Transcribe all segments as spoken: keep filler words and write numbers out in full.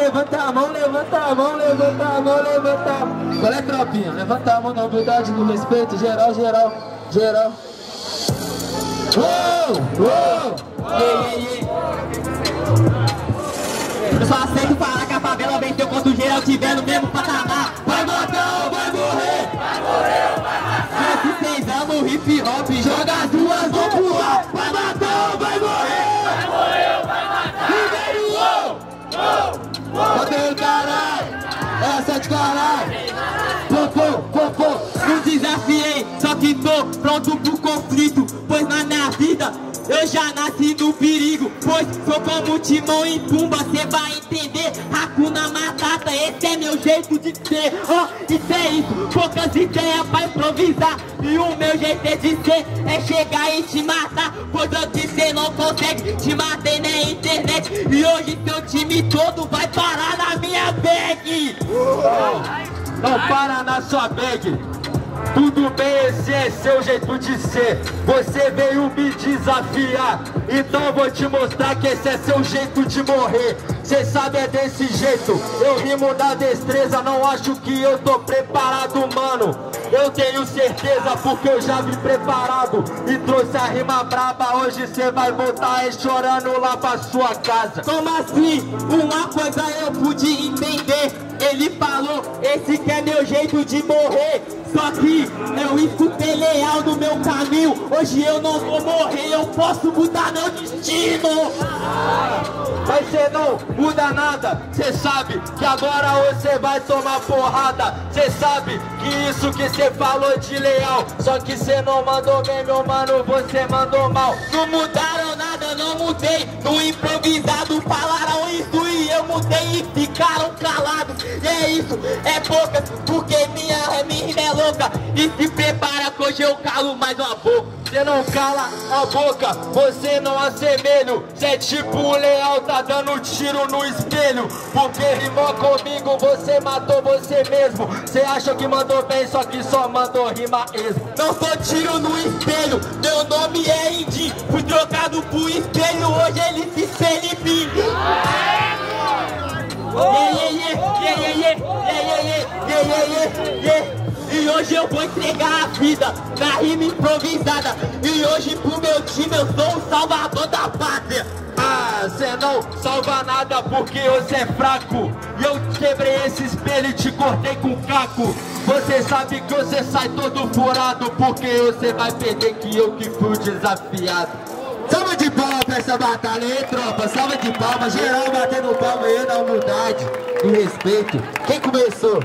levanta a mão, levanta a mão, levanta a mão, levanta a mão. Qual é, tropinha? Levanta a mão na humildade, no respeito, geral, geral, geral. Uou, uou, yeah, yeah, yeah. Eu só aceito falar que a favela venceu quando o geral tiver no mesmo patamar. Vai matar ou vai morrer? Vai morrer ou vai matar? vinte e seis anos, hip hop, joga as duas, vão pro ar. Vai matar ou vai morrer? Vai morrer ou vai matar? Ribeiro, uou, uou, uou. Bota o caralho, essa é de caralho. Popô, popô, Não desafiei, só que tô pronto pro conflito. Pois na minha vida eu já nasci no perigo. Pois sou como Timão em Pumba, cê vai entender. Hakuna Matata, esse é meu jeito de ser. Oh, isso é isso, poucas ideias pra improvisar. E o meu jeito é de ser, é chegar e te matar. Pois antes cê não consegue, te matei na internet. E hoje seu time todo vai parar na minha bag. não para na sua bag. Tudo bem, esse é seu jeito de ser. Você veio me desafiar, então vou te mostrar que esse é seu jeito de morrer. Cê sabe, é desse jeito. Eu rimo na destreza, não acho que eu tô preparado, mano. Eu tenho certeza porque eu já vim preparado e trouxe a rima braba. Hoje cê vai voltar aí chorando lá pra sua casa. Como assim? Uma coisa eu pude entender. Ele falou, esse que é meu jeito de morrer. Só que eu escutei leal no meu caminho. Hoje eu não vou morrer, eu posso mudar meu destino. Mas cê não muda nada. Cê sabe que agora você vai tomar porrada. Cê sabe que isso que cê falou de leal, só que cê não mandou bem, meu mano, você mandou mal. Não mudaram nada, não mudei. No improvisado falaram isso e eu mudei e ficaram calados. E é isso, é poucas, porque minha rima é louca. E se prepara que hoje eu calo mais uma boca. Cê não cala a boca, você não assemelho. Cê é tipo o leal, tá dando tiro no espelho. Porque rimou comigo, você matou você mesmo. Cê acha que mandou bem, só que só mandou rima esmo. Não sou tiro no espelho, meu nome é Indy. Fui trocado pro espelho, hoje ele se espelha em mim. Yeah, yeah, yeah, yeah, yeah, yeah, yeah, yeah, yeah, yeah. E hoje eu vou entregar a vida na rima improvisada. E hoje pro meu time eu sou o salvador da pátria. Ah, cê não salva nada porque você é fraco. E eu quebrei esse espelho e te cortei com caco. Você sabe que você sai todo furado, porque você vai perder que eu que fui desafiado. Salva de palmas pra essa batalha aí, tropa. Salva de palmas, geral batendo palma aí na humildade e respeito. Quem começou?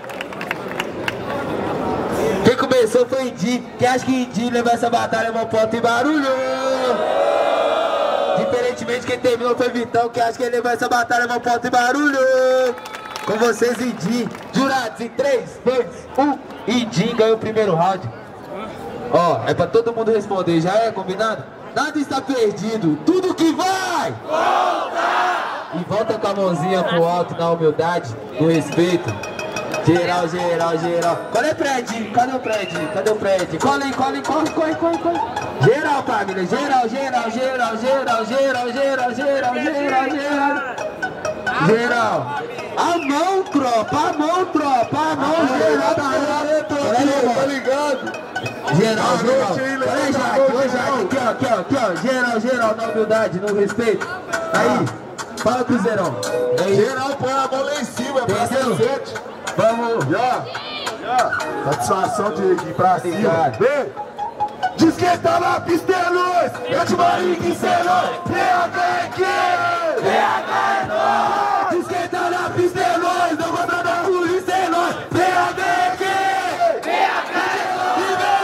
Quem começou foi Indy. Quem acha que Indy levou essa batalha, mão ponta e barulho? Diferentemente, quem terminou foi Vitão. Quem acha que ele levou essa batalha, mão ponta e barulho? Com vocês, Indy. Jurados, em três, dois, um. Indy ganhou o primeiro round. Ó, é pra todo mundo responder, já é combinado? Nada está perdido, tudo que vai! Volta! E volta com a mãozinha pro alto, na humildade, no respeito. Geral, geral, geral. Qual é o prédio? Cadê o prédio? Cadê o prédio? Cola aí, cola aí, corre, corre, corre, corre. Geral, família, geral, geral, geral, geral, geral, geral, geral, geral, geral. Geral. A mão, tropa, a mão, tropa, a mão, geral, geral, tá ligado? Geral, geral. Olha já, olha já, aqui, ó, aqui, ó, aqui, ó. Geral, geral, na humildade, no respeito. Aí, fala, Cruzeirão. Aí. Geral, põe a mão lá em cima, é pra sete. Vamos. Já, já. Satisfação de, de ir pra cima. Vem. Diz que tá na pista é luz. Eu te marinho que cê é nós. P H é quem? P H é nós. Diz que tá na pista é nós. Não contra da polícia é nós. P H é quem? P H é nós.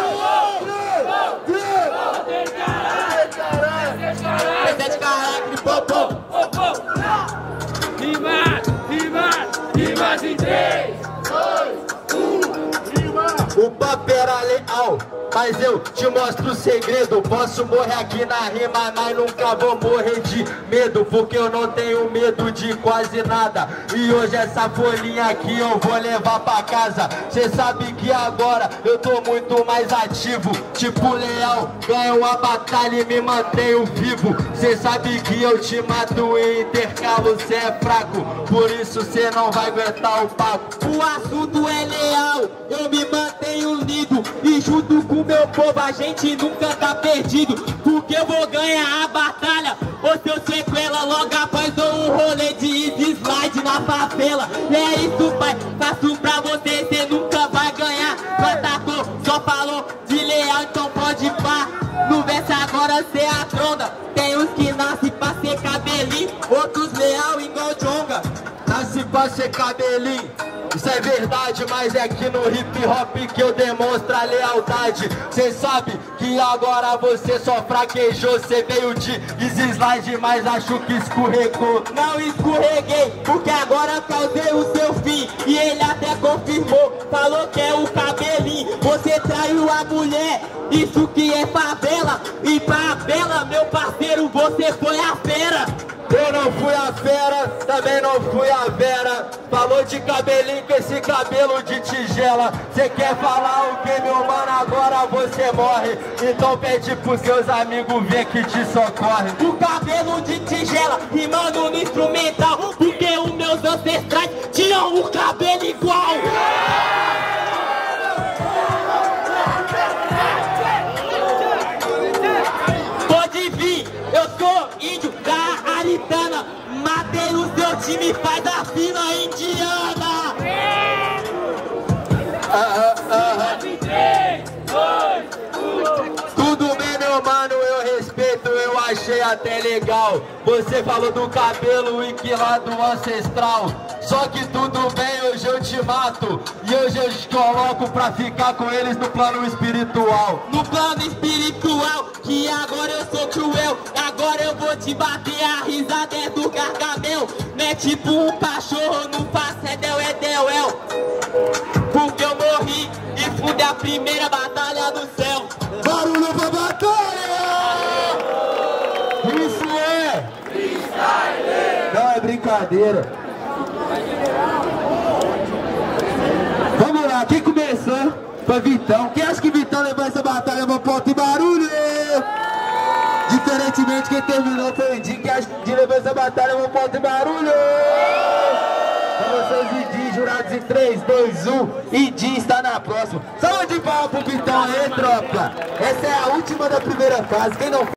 Sete caralho, popô, popô. Rima, rima, rima em três, dois, um, rima. O papo era leal, leal, mas eu te mostro o segredo. Posso morrer aqui na rima, mas nunca vou morrer de medo, porque eu não tenho medo de quase nada. E hoje essa folhinha aqui eu vou levar pra casa. Cê sabe que agora eu tô muito mais ativo, tipo leal, ganho a batalha e me mantenho vivo. Cê sabe que eu te mato em intercalo, cê é fraco, por isso cê não vai aguentar o papo. O assunto é leal, eu me mantenho unido, e junto com meu povo a gente nunca tá perdido, porque eu vou ganhar a batalha. Ou se eu sequela, logo após dou um rolê de easy slide na favela. E é isso, pai, faço pra você, cê nunca vai ganhar. Só atacou, só falou de leal, então pode pá. No verso agora cê atronda. Tem uns que nascem pra ser cabelinho, outros leal igual Jonga. Nasce pra ser cabelinho, isso é verdade, mas é aqui no hip hop que eu demonstro a lealdade. Cê sabe que agora você só fraquejou, cê veio de easy slide, mas acho que escorregou. Não escorreguei, porque agora causei o seu fim, e ele até confirmou, falou que é o cabelinho. Você traiu a mulher, isso que é favela, e pra bela, meu parceiro, você foi a fera. Eu não fui a fera, também não fui a Vera. Falou de cabelinho com esse cabelo de tigela. Cê quer falar o que, meu mano? Agora você morre. Então pede pros seus amigos ver que te socorre. O cabelo de tigela, rimando no instrumental, porque os meus ancestrais tinham o cabelo igual. Pode vir, eu sou índio da Aritana, matei o seu time, faz a fila indiana. Ah, ah, ah. Tudo bem, meu mano, eu respeito, eu achei até legal. Você falou do cabelo e que lá do ancestral. Só que tudo bem, hoje eu te mato, e hoje eu te coloco pra ficar com eles no plano espiritual. No plano espiritual, que agora eu sou cruel, agora eu vou te bater, a risada é do Gargamel. Não é tipo um cachorro, não faço é del, é del, el. Porque eu morri e fudei a primeira batalha do céu. Barulho pra batalha! Isso é! Freestyle! Não é brincadeira. Vamos lá, quem começou foi Vitão. Quem acha que Vitão levou essa batalha pra ponta e barulho? Diferentemente, quem terminou foi o Edinho. Quem acha que levou essa batalha pra ponta e barulho? Pra vocês, Edinho, jurados em três, dois, um. Edinho está na próxima. Salve de palmas pro Vitão aí, tropa. Essa é a última da primeira fase. Quem não